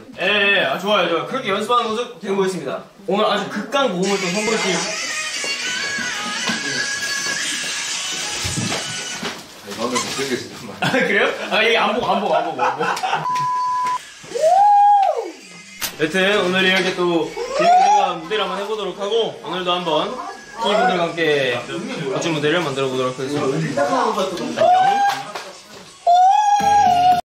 예, 아, 좋아요, 좋아요. 그렇게 연습하는 모습 되보겠습니다. 오늘 아주 극강 모험을 또 선보여줄. 마음에 못 들겠지만. 아, 그래요? 아, 이게 안 보고. 여튼 오늘 이렇게 또 제가 무대를 한번 해보도록 하고 오늘도 한번 K분들과 함께 멋진 무대를 만들어 보도록 하겠습니다. 안녕.